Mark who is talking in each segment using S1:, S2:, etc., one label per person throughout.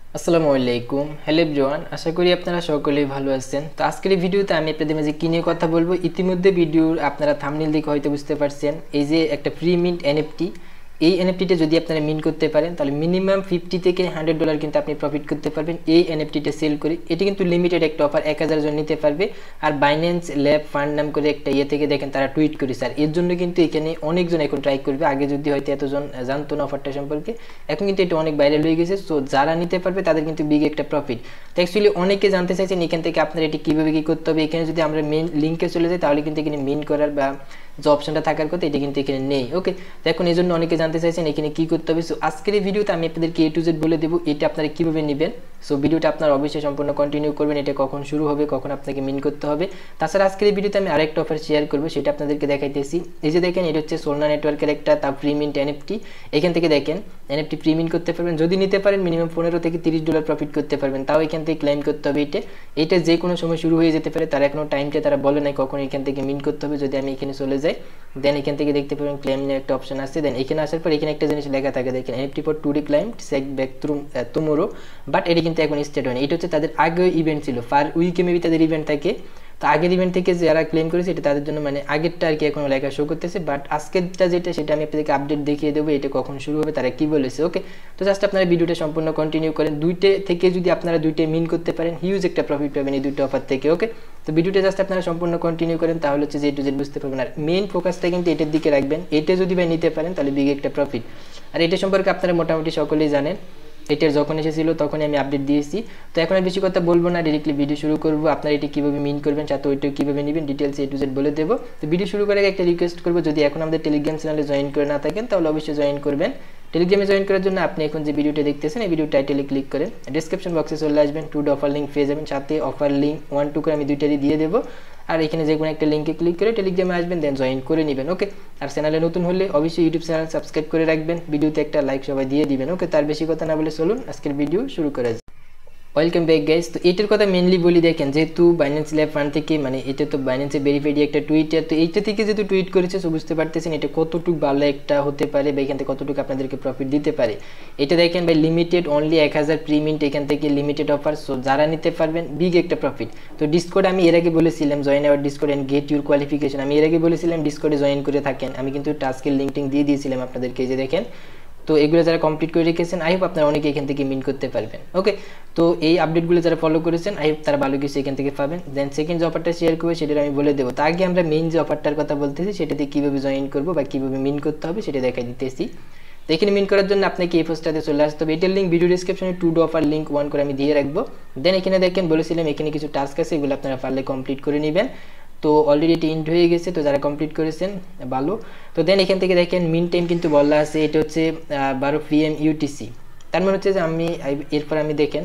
S1: আসসালামু আলাইকুম, hello everyone. আশা করি আপনারা সকলেই ভালো আছেন। তো আজকের এই ভিডিওতে আমি আপনাদের মাঝে কি নিয়ে কথা বলবো, ইতিমধ্যে ভিডিওর আপনারা থাম্বনেল দেখে হয়তো বুঝতে পারছেন। এই যে একটা ফ্রি মিন্ট এনএফটি, এই এনএফটিটা যদি আপনারা মিন্ট করতে পারেন তাহলে মিনিমাম $50 থেকে $100 কিন্তু আপনি প্রফিট করতে পারবেন এই এনএফটিটা সেল করে। এটি কিন্তু লিমিটেড একটা অফার, 1000 জন নিতে পারবে। আর বাইন্যান্স ল্যাব ফান্ড নাম করে একটা ইয়ে থেকে দেখেন তারা টুইট করে, স্যার এর জন্য কিন্তু এখানে অনেকজন এখন ট্রাই করবে। আগে যদি হয়তো এতজন জানতো না অফারটা সম্পর্কে, এখন কিন্তু এটা অনেক ভাইরাল হয়ে গেছে। সো যারা নিতে পারবে তাদের কিন্তু বিগ একটা প্রফিট। তো অ্যাকচুয়ালি অনেকে জানতে চাইছেন এখান থেকে আপনারা এটি কীভাবে কী করতে হবে। এখানে যদি আমরা মেন লিঙ্কে চলে যাই তাহলে কিন্তু এখানে মিন করার বা যে অপশনটা থাকার কথা এটা কিন্তু এখানে নেই। ওকে, তো এখন এই জন্য অনেকে জানতে চাইছেন এখানে কী করতে হবে। সো আজকের এই ভিডিওতে আমি আপনাদেরকে A to Z বলে দেবো এটা আপনারা কীভাবে নেবেন। সো ভিডিওটা আপনারা অবশ্যই সম্পূর্ণ কন্টিনিউ করবেন, এটা কখন শুরু হবে, কখন আপনাকে মিন করতে হবে। তাছাড়া আজকের এই ভিডিওতে আমি আরেকটা অফার শেয়ার করবো, সেটা আপনাদেরকে দেখাইতেছি। এই যে দেখেন, এটা হচ্ছে সোলনা নেটওয়ার্কের একটা তা প্রি মিন্ট এনএফটি। এখান থেকে দেখেন এনএফটি প্রি মিন্ট করতে পারবেন, যদি নিতে পারেন মিনিমাম $15 থেকে $30 প্রফিট করতে পারবেন। তাও এখান থেকে ক্লেম করতে হবে। এটা যে কোনো সময় শুরু হয়ে যেতে পারে, তারা এখনো টাইমটা তারা বলে নাই কখন এখান থেকে মিন করতে হবে। যদি আমি এখানে চলে যাই, দেন এখান থেকে দেখতে পাবেন ক্লেম নিয়ে একটা অপশন আছে। দেন এখানে আসার পর এখানে একটা জিনিস লেখা থাকে, দেখেন NFT for today claim check back through tomorrow. But এটি কিন্তু এখন স্টার্ট হয়নি। এটা হচ্ছে তাদের আগেও ইভেন্ট ছিল, পার উইকে মেবি তাদের ইভেন্ট থাকে। তো আগের ইভেন্ট থেকে যারা ক্লেম করেছে এটা তাদের জন্য মানে আগেরটা আর কি এখনো লেখা শো করতেছে। বাট আজকেরটা যেটা সেটা আমি আপনাদেরকে আপডেট দেখিয়ে দেবো, এটা কখন শুরু হবে, তারা কি বলেছে। ওকে, তো জাস্ট আপনারা ভিডিওটা সম্পূর্ণ কন্টিনিউ করেন। দুইটা থেকে যদি আপনারা দুইটা মিন করতে পারেন, হিউজ একটা প্রফিট পাবেন এই দুটো অফার থেকে। ওকে, তো ভিডিওটা জাস্ট আপনারা সম্পূর্ণ কন্টিনিউ করেন, তাহলে হচ্ছে যে A to Z বুঝতে পারবেন। আর মেইন ফোকাসটা কিন্তু এটার দিকে রাখবেন। এটা যদি ভাই নিতে পারেন তাহলে বিগ একটা প্রফিট। আর এটা সম্পর্কে আপনারা মোটামুটি সকলেই জানেন, এটার যখন এসেছিল তখনই আমি আপডেট দিয়েছি। তো এখন আর বেশি কথা বলবো না, ডিরেক্টলি ভিডিও শুরু করবো। আপনারা এটি কীভাবে মিন করবেন, সাথে ওইটাও কীভাবে নেবেন, ডিটেলস A to Z বলে দেবো। তো ভিডিও শুরু করার আগে একটা রিকোয়েস্ট করবো, যদি এখন আমাদের টেলিগ্রাম চ্যানেলে জয়েন করে না থাকেন তাহলে অবশ্যই জয়েন করবেন। টেলিগ্রামে জয়েন করার জন্য আপনি এখন যে ভিডিওটা দেখতেছেন এই ভিডিও টাইটেলে ক্লিক করেন, ডিসক্রিপশন বক্সে চলে আসবেন, 2 অফার লিঙ্ক পেয়ে যাবেন। সাথে অফার লিঙ্ক 1-2 করে আমি দুইটারই দিয়ে দেবো। আর এখানে যে কোনো একটা লিঙ্কে ক্লিক করে টেলিগ্রামে আসবেন, দেন জয়েন করে নেবেন। ওকে, আর চ্যানেলে নতুন হলে অবশ্যই ইউটিউব চ্যানেল সাবস্ক্রাইব করে রাখবেন, ভিডিওতে একটা লাইক সবাই দিয়ে দিবেন। ওকে, তার বেশি কথা না বলে চলুন আজকের ভিডিও শুরু করা যায়। Welcome back guys. তো এটার কথা মেনলি বলি, দেখেন যেহেতু বাইন্যান্স ল্যাব ফান্ড থেকে মানে এটা তো বাইন্যান্সে ভেরিফাইড একটা টুইটার, তো এইটা থেকে যেহেতু টুইট করেছে সো বুঝতে পারতেছেন এটা কতটুকু ভালো একটা হতে পারে বা এখান থেকে কতটুকু আপনাদেরকে প্রফিট দিতে পারে। এটা দেখেন ভাই লিমিটেড অনলি 1000 প্রি মিন্ট, এখান থেকে লিমিটেড অফার। সো যারা নিতে পারবেন বিগ একটা প্রফিট। তো ডিসকর্ড আমি এর আগে বলেছিলাম join our discord and get your qualification, আমি এর আগে বলেছিলাম ডিসকর্ডে জয়েন করে থাকেন। আমি কিন্তু টাস্কের লিঙ্কটিং দিয়ে দিয়েছিলাম আপনাদেরকে, যে দেখেন। তো এগুলো যারা কমপ্লিট করে রেখেছেন আই হোপ আপনারা অনেকে এখান থেকে মিন করতে পারবেন। ওকে, তো এই আপডেটগুলো যারা ফলো করেছেন আই হোপ তারা ভালো কিছু এখান থেকে পাবেন। দেন সেকেন্ড যে অফারটা শেয়ার করবে সেটা আমি বলে দেবো। তার আগে আমরা মেইন যে অফারটার কথা বলতেছি সেটাতে কীভাবে জয়েন করবো বা কীভাবে মিন করতে হবে সেটা দেখাই দিতেছি। তো এখানে মিন করার জন্য আপনাকে এই পোস্টটাতে চলে আসতে হবে। এটার লিঙ্ক ভিডিও ডিসক্রিপশনে 2 অফার লিঙ্ক 1 করে আমি দিয়ে রাখবো। দেন এখানে দেখেন বলেছিলাম এখানে কিছু টাস্ক আছে, এগুলো আপনারা পারলে কমপ্লিট করে নেবেন। তো অলরেডি এটি ইন্ড হয়ে গেছে, তো যারা কমপ্লিট করেছেন ভালো। তো দেন এখান থেকে দেখেন মিন টাইম কিন্তু বলা আছে, এটা হচ্ছে 12 PM UTC। তার মানে হচ্ছে যে আমি এরপর আমি দেখেন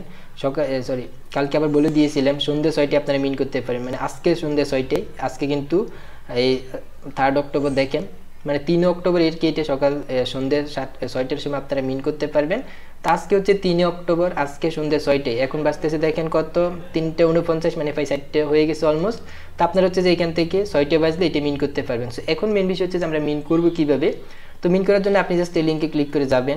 S1: কালকে আবার বলে দিয়েছিলাম সন্ধ্যে 6টায় আপনারা মিন করতে পারেন, মানে আজকে সন্ধ্যে 6টায়। আজকে কিন্তু এই 3 অক্টোবর দেখেন, মানে 3 অক্টোবর এর কেটে সকাল সন্ধ্যে 6টার সময় আপনারা মিন করতে পারবেন। তো আজকে হচ্ছে 3 অক্টোবর, আজকে সন্ধ্যে 6টায়। এখন বাজতেছে দেখেন কত, 3:49, মানে 5-4টে হয়ে গেছে অলমোস্ট। তো আপনারা হচ্ছে যে এখান থেকে 6টে বাজলে এটা মিন করতে পারবেন। সো এখন মেন বিষয় হচ্ছে যে আমরা মিন করবো কীভাবে। তো মিন করার জন্য আপনি জাস্ট এই লিঙ্কে ক্লিক করে যাবেন।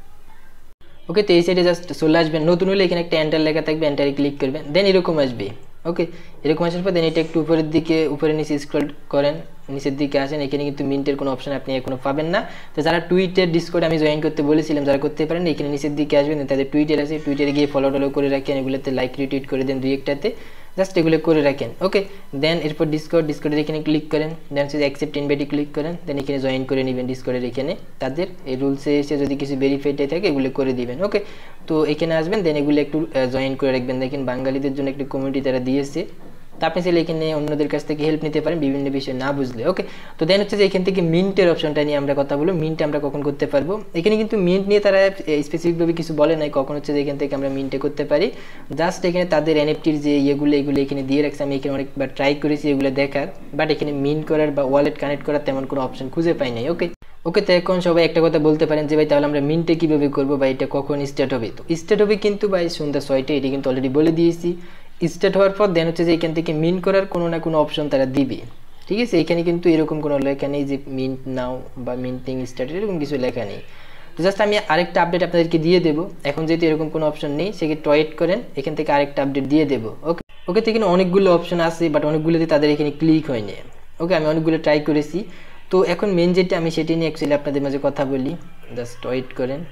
S1: ওকে, তো এই সাইডে জাস্ট চলে আসবেন। নতুন হলে এখানে একটা এন্টার লেখা থাকবে, এন্টারে ক্লিক করবেন। দেন এরকম আসবে। ওকে, এরকম আসার পর দেন এটা একটু উপরের দিকে উপরে নিচে স্ক্রল করেন, নিচের দিকে আসেন। এখানে কিন্তু মিন্টের কোনো অপশন আপনি এখনো পাবেন না। তো যারা টুইটার ডিসকর্ড আমি জয়েন করতে বলেছিলাম যারা করতে পারেন, এখানে নিচের দিকে আসবেন, তাদের টুইটার আছে, টুইটারে গিয়ে ফলো টলো করে রাখেন, এগুলোতে লাইক রিটুইট করে দেন 2-1টাতে, জাস্ট এগুলো করে রাখেন। ওকে, দেন এরপর ডিসকর্ডের এখানে ক্লিক করেন, দেন হচ্ছে অ্যাকসেপ্ট ইনভাইটে ক্লিক করেন। দেন এখানে জয়েন করে নেবেন ডিসকর্ডের এখানে, তাদের এই রুলসে এসে যদি কিছু ভেরিফাইড থাকে এগুলো করে দিবেন। ওকে, তো এখানে আসবেন, দেন এগুলো একটু জয়েন করে রাখবেন। দেখেন বাঙালিদের জন্য একটি কমিউনিটি তারা দিয়েছে, তো আপনি চাইলে এখানে অন্যদের কাছ থেকে হেল্প নিতে পারেন বিভিন্ন বিষয় না বুঝলে। ওকে, তো দেন হচ্ছে যে এখান থেকে মিন্টের অপশনটা নিয়ে আমরা কথা বলবো। মিন্ট আমরা কখন করতে পারবো, এখানে কিন্তু মিন্ট নিয়ে তারা স্পেসিফিকভাবে কিছু বলে নাই কখন হচ্ছে যে এখান থেকে আমরা মিন্টে করতে পারি। জাস্ট এখানে তাদের এনএফটির যে এগুলো এখানে দিয়ে রাখছে, আমি এখানে অনেকবার ট্রাই করেছি এগুলো দেখার, বাট এখানে মিন্ট করার বা ওয়ালেট কানেক্ট করার তেমন কোনো অপশন খুঁজে পাই নাই। ওকে, তো এখন সবাই একটা কথা বলতে পারেন যে ভাই তাহলে আমরা মিন্টে কীভাবে করবো বা এটা কখন স্টার্ট হবে। তো স্টার্ট হবে কিন্তু ভাই সন্ধ্যা 6টায়, এটা কিন্তু অলরেডি বলে দিয়েছি। স্টার্ট হওয়ার পর দেন হচ্ছে যে এখান থেকে মিন করার কোনো না কোনো অপশন তারা দিবে। ঠিক আছে, এখানে কিন্তু এরকম কোনো লেখা নেই যে মিন্ট নাও বা মিন্টিং স্টার্টেড, এরকম কিছু লেখা নেই। তো তো জাস্ট আমি আরেকটা আপডেট আপনাদেরকে দিয়ে দেবো। এখন যেহেতু এরকম কোনো অপশন নেই, সেক্ষেত্রে ওয়েট করেন, এখান থেকে আরেকটা আপডেট দিয়ে দেবো। ওকে ওকে, তো এখানে অনেকগুলো অপশন আছে, বাট অনেকগুলোতে তাদের এখানে ক্লিক হয়নি। ওকে, আমি অনেকগুলো ট্রাই করেছি। তো এখন মেন যেটা আমি সেটি নিয়ে অ্যাকচুয়ালি আপনাদের মাঝে কথা বলি, জাস্ট ওয়েট করেন।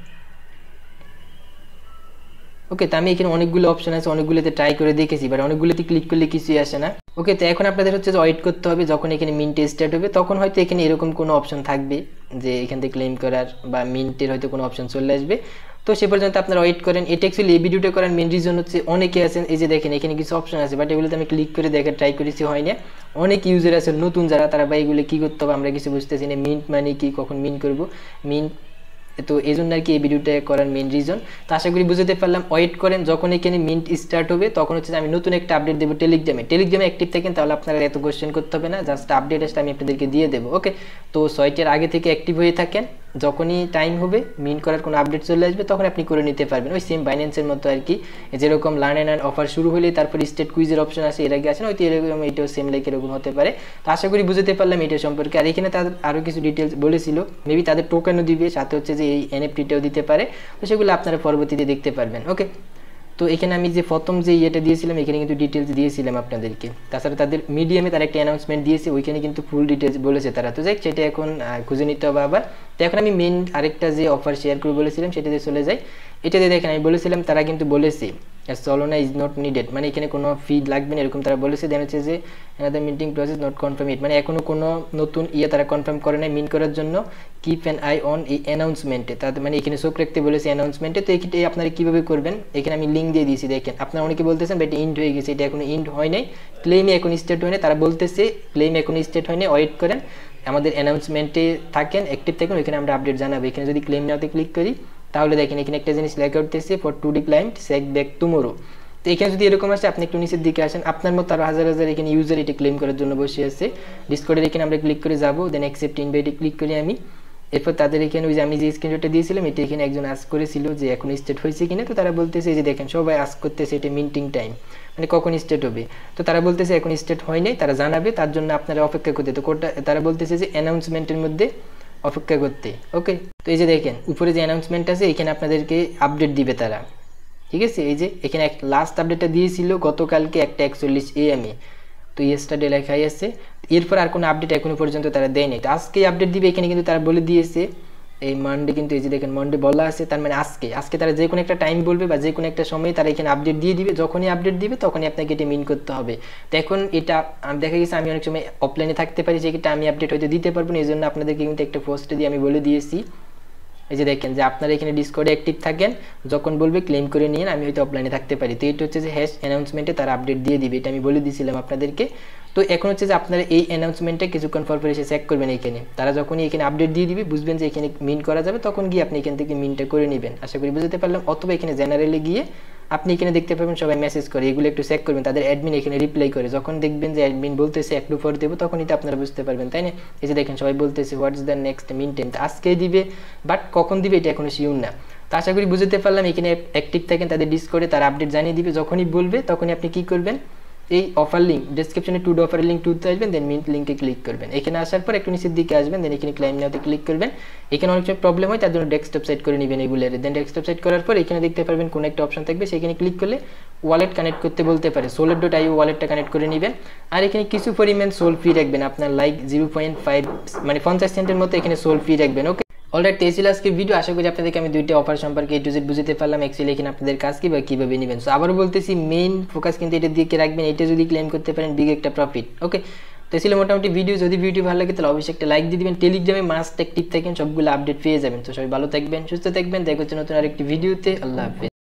S1: ওকে, তো আমি এখানে অনেকগুলো অপশন আছে, অনেকগুলোতে ট্রাই করে দেখেছি, বাট অনেকগুলোতে ক্লিক করলে কিছুই আসে না। ওকে, তো এখন আপনাদের হচ্ছে যে ওয়েট করতে হবে, যখন এখানে মিন্টে স্টার্ট হবে তখন হয়তো এখানে এরকম কোনো অপশন থাকবে যে এখান থেকে ক্লেম করার বা মিন্টের হয়তো কোনো অপশন চলে আসবে। তো সে পর্যন্ত আপনারা ওয়েট করেন। এটা অ্যাকচুয়ালি এই ভিডিওটা করার মেন রিজন হচ্ছে অনেকে আছেন, এই যে দেখেন এখানে কিছু অপশন আছে, বাট এগুলোতে আমি ক্লিক করে দেখার ট্রাই করেছি, হয় না। অনেক ইউজার আছে নতুন যারা, তারা বা এগুলো কী করতে হবে আমরা কিছু বুঝতেছি না, মিন্ট মানে কি, কখন মিন্ট করবো, মিন্ট। তো এই জন্য আর কি এই ভিডিওটা করার মেন রিজন। তো আশা করি বুঝতে পারলাম। ওয়েট করেন, যখন এখানে মিন্ট স্টার্ট হবে তখন হচ্ছে আমি নতুন একটা আপডেট দেবো টেলিগ্রামে অ্যাক্টিভ থাকেন, তাহলে আপনারা এত কোয়েশ্চেন করতে হবে না, জাস্ট আপডেট আসলে আমি আপনাদেরকে দিয়ে দেবো। ওকে, তো 6টার আগে থেকে অ্যাক্টিভ হয়ে থাকেন, যখনই টাইম হবে মিন্ট করার কোনো আপডেট চলে আসবে তখন আপনি করে নিতে পারবেন। ওই সেম বাইন্যান্সের মতো আর কি, যেরকম লার্ন অ্যান্ড অফার শুরু হলে তারপর স্টেট কুইজের অপশন আছে, এর আগে আছে না, হয়তো এরকম এটাও সেম লাইক এরকম হতে পারে। তো আশা করি বুঝতে পারলাম এটা সম্পর্কে। আর এখানে তাদের আরও কিছু ডিটেলস বলেছিল, মেবি তাদের টোকেনও দিবে, সাথে হচ্ছে যে এই এনএফটিটাও দিতে পারে, তো সেগুলো আপনারা পরবর্তীতে দেখতে পারবেন। ওকে, তো এখানে আমি যে প্রথম যে ইয়েটা দিয়েছিলাম এখানে কিন্তু ডিটেলস দিয়েছিলাম আপনাদেরকে। তাছাড়া তাদের মিডিয়ামে তারা একটা অ্যানাউন্সমেন্ট দিয়েছে, ওইখানে কিন্তু ফুল ডিটেলস বলেছে তারা। তো যাই সেটা এখন খুঁজে নিতে হবে আবার। তো এখন আমি মেন আরেকটা যে অফার শেয়ার করে বলেছিলাম সেটাতে চলে যাই। এটাতে দেখেন আমি বলেছিলাম, তারা কিন্তু বলেছে সলোনা ইজ নট নিডেড, মানে এখানে কোনো ফি লাগবে না এরকম তারা বলেছে। দেন হচ্ছে যে another minting process not confirm it, মানে এখনও কোনো নতুন তারা কনফার্ম করে নাই মিন্ট করার জন্য। কিপ অ্যান আই অন এই অ্যানাউন্সমেন্টে, তাদের মানে এখানে চোখ রাখতে বলেছে অ্যানাউন্সমেন্টে। তো এটাই আপনারা কীভাবে করবেন, এখানে আমি লিঙ্ক দিয়ে দিয়েছি দেখেন। আপনারা অনেকে বলতেছেন বাট ইন্ড হয়ে গেছে, এটা এখনো ইন্ড হয় নাই, ক্লেমে এখন স্টেট হয় নাই, তারা বলতেছে ক্লেম এখন স্টেট হয় নাই, ওয়েট করেন, আমাদের অ্যানাউন্সমেন্টে থাকেন, অ্যাক্টিভ থাকুন, এখানে আমরা আপডেট জানাবো। এখানে যদি ক্লেম নাওতে ক্লিক করি তাহলে দেখেন এখানে একটা জিনিস লেখা উঠতেছে for today client check back tomorrow. তো এখানে যদি এরকম আসে আপনি একটু নিচের দিকে আসেন, আপনার মতো আরও হাজার হাজার এখানে ইউজার এটা ক্লেম করার জন্য বসে আছে। ডিসকর্ডের এখানে আমরা ক্লিক করে যাবো, দেন অ্যাকসেপ্ট ইনভাইটে ক্লিক করি আমি। এরপর তাদের এখানে ওই যে আমি যে স্ক্রিনশটটা দিয়েছিলাম এটা এখানে একজন আস্ক করেছিল যে এখন স্টেট হয়েছে কিনা। তো তারা বলতেছে যে দেখেন সবাই আস্ক করতেছে এটা মিন্টিং টাইম, মানে কখন স্টেট হবে। তো তারা বলতেছে এখন স্টেট হয় নাই, তারা জানাবে, তার জন্য আপনারা অপেক্ষা করতে। তো তারা বলতেছে যে অ্যানাউন্সমেন্টের মধ্যে অপেক্ষা করতে। ওকে, তো এই যে দেখেন উপরে যে অ্যানাউন্সমেন্ট আছে এখানে আপনাদেরকে আপডেট দিবে তারা, ঠিক আছে। এই যে এখানে লাস্ট আপডেটটা দিয়েছিল গতকালকে 1:41 AM, তো ইয়েস্টারডে লেখাই আছে। এরপর আর কোনো আপডেট এখনো পর্যন্ত তারা দেয়নি, তো আজকে আপডেট দিবে এখানে কিন্তু তারা বলে দিয়েছে। এই মানডে কিন্তু এই যে দেখেন মানডে বলা আছে, তার মানে আজকে তারা যে কোনো একটা টাইম বলবে বা যে কোনো একটা সময় তারা এখানে আপডেট দিয়ে দিবে। যখনই আপডেট দিবে তখনই আপনাকে এটা মিন করতে হবে। তো এখন এটা দেখা গেছে আমি অনেক সময় অফলাইনে থাকতে পারি, যেটা আমি আপডেট হয়তো দিতে পারবো না, এই জন্য আপনাদেরকে কিন্তু একটা পোস্টে দিয়ে আমি বলে দিয়েছি। এই যে দেখেন যে আপনারা এখানে ডিসকর্ডে অ্যাক্টিভ থাকেন, যখন বলবে ক্লেম করে নিন, আমি হয়তো অফলাইনে থাকতে পারি। তো এটা হচ্ছে যে হ্যাশ অ্যানাউন্সমেন্টে তারা আপডেট দিয়ে দিবে, এটা আমি বলে দিয়েছিলাম আপনাদেরকে। তো এখন হচ্ছে যে আপনারা এই অ্যানাউন্সমেন্টটা কিছুক্ষণ পর এসে চেক করবেন এখানে, তারা যখনই এখানে আপডেট দিয়ে দিবে বুঝবেন যে এখানে মিন করা যাবে, তখন গিয়ে আপনি এখান থেকে মিনটা করে নেবেন। আশা করি বুঝতে পারলাম। অথবা এখানে জেনারেলে গিয়ে আপনি এখানে দেখতে পাবেন সবাই মেসেজ করে, এগুলো একটু চেক করবেন, তাদের অ্যাডমিন এখানে রিপ্লাই করে। যখন দেখবেন যে অ্যাডমিন বলতেছে একটু পর দেবো, তখন এটা আপনারা বুঝতে পারবেন, তাই না। এই যে দেখেন সবাই বলতেছে what is the next mint time, আজকেই দিবে, বাট কখন দিবে এটা এখনো শিওর না। তো আশা করি বুঝতে পারলাম। এখানে অ্যাক্টিভ থাকেন, তাদের ডিসকর্ডে তারা আপডেট জানিয়ে দিবে, যখনই বলবে তখনই আপনি কী করবেন, এই অফার লিঙ্ক ডেসক্রিপশনে টু অফার লিঙ্ক টুতে আসবেন, দেন মিন্ট লিঙ্কে ক্লিক করবেন। এখানে আসার পর একটু নিচের দিকে আসবেন, দেন এখানে ক্লাইম নাওতে ক্লিক করবেন। এখানে অনেক সময় প্রবলেম হয়, তার জন্য ডেস্কটপ সেট করে নেবেন এগুলোর। দেন ডেস্কটপ সেট করার পর এখানে দেখতে পারবেন কোনো একটা অপশন থাকবে, সেখানে ক্লিক করলে ওয়ালেট কানেক্ট করতে বলতে পারে, solid.io ওয়ালেটটা কানেক্ট করে নেবেন। আর এখানে কিছু পরিমাণ সোল ফি রাখবেন, আপনার লাইক 0.5 মানে 50 সেন্টের মতো এখানে সোল ফি রাখবেন। ওকে, অলরাইট, এই ছিল আজকের ভিডিও। আশা করি আপনাদেরকে আমি দুইটা অফার সম্পর্কে A to Z বুঝতে পারলাম। অ্যাকচুয়ালি এখানে আপনাদের কাজ কি বা কীভাবে নেবেন। সো আবারও বলতেছি, মেইন ফোকাস কিন্তু এটার দিকে রাখবেন, এটা যদি ক্লেম করতে পারেন বিগ একটা প্রফিট। ওকে, তো ছিল মোটামুটি ভিডিও। যদি ভিডিও ভালো লাগে তাহলে অবশ্যই একটা লাইক দিয়ে দিবেন। টেলিগ্রামে মাস্ট অ্যাক্টিভ থাকেন, সবগুলো আপডেট পেয়ে যাবেন। তো সবাই ভালো থাকবেন, সুস্থ থাকবেন, দেখা হচ্ছে নতুন আরেকটি ভিডিওতে। আল্লাহ হাফেজ।